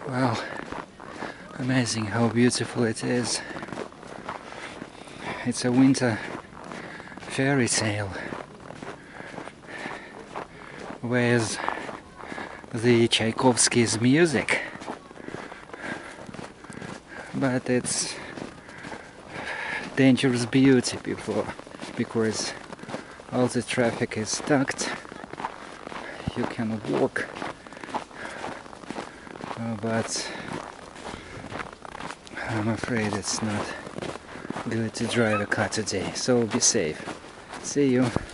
Wow, amazing how beautiful it is. It's a winter fairy tale with the Tchaikovsky's music, but it's dangerous beauty because all the traffic is stopped. You can walk, but I'm afraid it's not good to drive a car today, so be safe. See you.